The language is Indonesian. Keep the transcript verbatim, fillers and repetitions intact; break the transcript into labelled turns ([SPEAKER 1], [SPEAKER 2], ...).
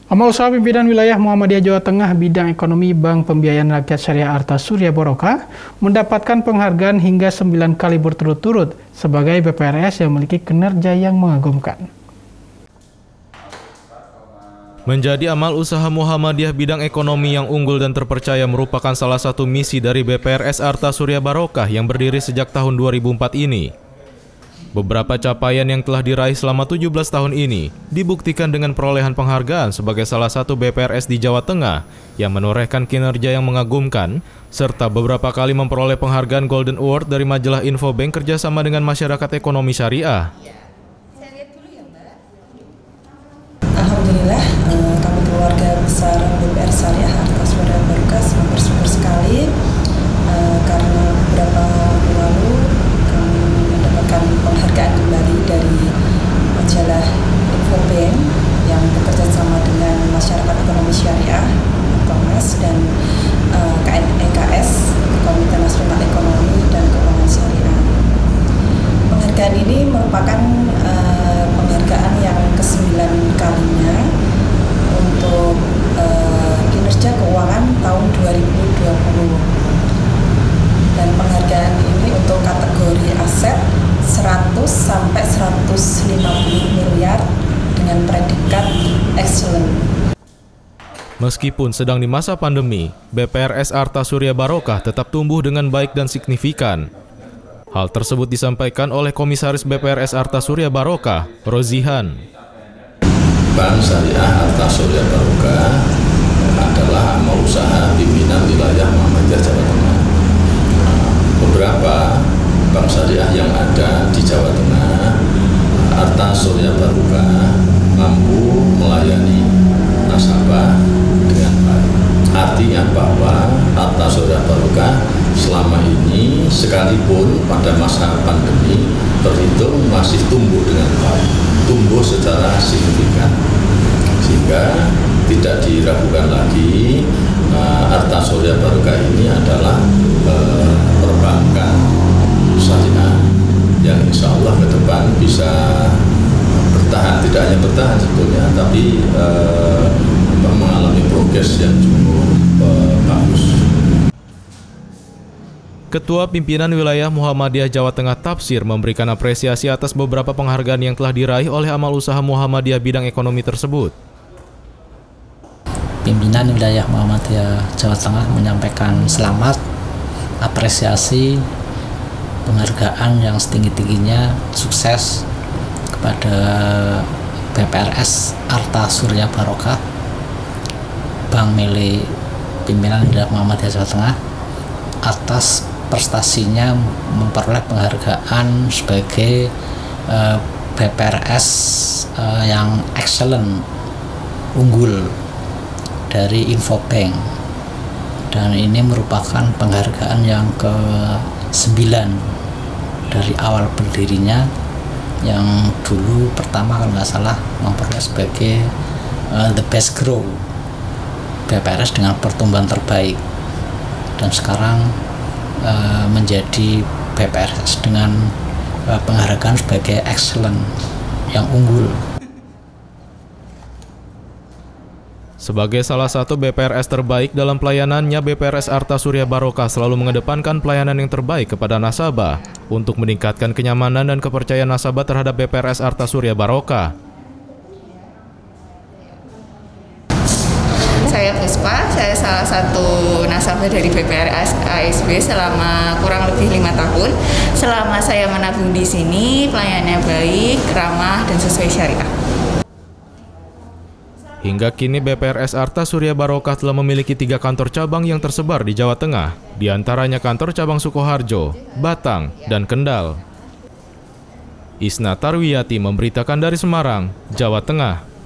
[SPEAKER 1] Amal Usaha Pimpinan Wilayah Muhammadiyah Jawa Tengah bidang ekonomi Bank Pembiayaan Rakyat Syariah Arta Surya Barokah mendapatkan penghargaan hingga sembilan kali berturut-turut sebagai B P R S yang memiliki kinerja yang mengagumkan.
[SPEAKER 2] Menjadi amal usaha Muhammadiyah bidang ekonomi yang unggul dan terpercaya merupakan salah satu misi dari B P R S Arta Surya Barokah yang berdiri sejak tahun dua ribu empat ini. Beberapa capaian yang telah diraih selama tujuh belas tahun ini dibuktikan dengan perolehan penghargaan sebagai salah satu B P R S di Jawa Tengah yang menorehkan kinerja yang mengagumkan, serta beberapa kali memperoleh penghargaan Golden Award dari majalah Infobank kerjasama dengan Masyarakat Ekonomi Syariah.
[SPEAKER 3] Alhamdulillah, kami keluarga besar B P R S Syariah Arta Surya Barokah bersyukur sekali karena beberapa waktu lalu kami mendapatkan penghargaan kembali dari majalah Infobank yang bekerja sama dengan Masyarakat Ekonomi Syariah (Komnas) dan K N E K S Komite Nasional Ekonomi dan Keuangan Syariah. Penghargaan ini merupakan uh, penghargaan yang kesembilan kalinya untuk uh, kinerja keuangan tahun dua ribu dua puluh. Dan penghargaan ini untuk kategori aset seratus sampai seratus lima puluh miliar dengan predikat excellent.
[SPEAKER 2] Meskipun sedang di masa pandemi, B P R S Arta Surya Barokah tetap tumbuh dengan baik dan signifikan. Hal tersebut disampaikan oleh Komisaris B P R S Arta Surya Barokah, Rozihan.
[SPEAKER 4] Bank Syariah Arta Surya Barokah adalah amal usaha pimpinan wilayah Muhammadiyah Jawa Tengah. Beberapa bank syariah yang ada di Jawa Tengah, Arta Surya Barokah mampu melayani nasabah dengan baik. Artinya bahwa Arta Surya Barokah selama ini sekalipun pada masa pandemi terhitung masih tumbuh dengan baik, tumbuh secara signifikan, sehingga tidak diragukan lagi uh, Arta Surya Barokah ini adalah uh, perbankan syariah yang insya Allah ke depan bisa bertahan, tidak hanya bertahan sebetulnya, tapi uh, mengalami progres yang cukup uh, bagus.
[SPEAKER 2] Ketua Pimpinan Wilayah Muhammadiyah Jawa Tengah Tafsir memberikan apresiasi atas beberapa penghargaan yang telah diraih oleh amal usaha Muhammadiyah bidang ekonomi tersebut.
[SPEAKER 5] Pimpinan Wilayah Muhammadiyah Jawa Tengah menyampaikan selamat, apresiasi, penghargaan yang setinggi-tingginya, sukses kepada B P R S Arta Surya Barokah, bank milik Pimpinan Wilayah Muhammadiyah Jawa Tengah, atas prestasinya memperoleh penghargaan sebagai uh, B P R S uh, yang excellent, unggul dari Infobank, dan ini merupakan penghargaan yang ke sembilan dari awal berdirinya, yang dulu pertama kalau nggak salah memperoleh sebagai uh, the best grow B P R S dengan pertumbuhan terbaik, dan sekarang uh, menjadi B P R S dengan uh, penghargaan sebagai excellent yang unggul.
[SPEAKER 2] Sebagai salah satu B P R S terbaik dalam pelayanannya, B P R S Arta Surya Barokah selalu mengedepankan pelayanan yang terbaik kepada nasabah untuk meningkatkan kenyamanan dan kepercayaan nasabah terhadap B P R S Arta Surya Barokah.
[SPEAKER 6] Saya Puspa, saya salah satu nasabah dari B P R S A S B selama kurang lebih lima tahun. Selama saya menabung di sini, pelayanannya baik, ramah, dan sesuai syariah.
[SPEAKER 2] Hingga kini B P R S Arta Surya Barokah telah memiliki tiga kantor cabang yang tersebar di Jawa Tengah, di antaranya kantor cabang Sukoharjo, Batang, dan Kendal. Isna Tarwiyati memberitakan dari Semarang, Jawa Tengah.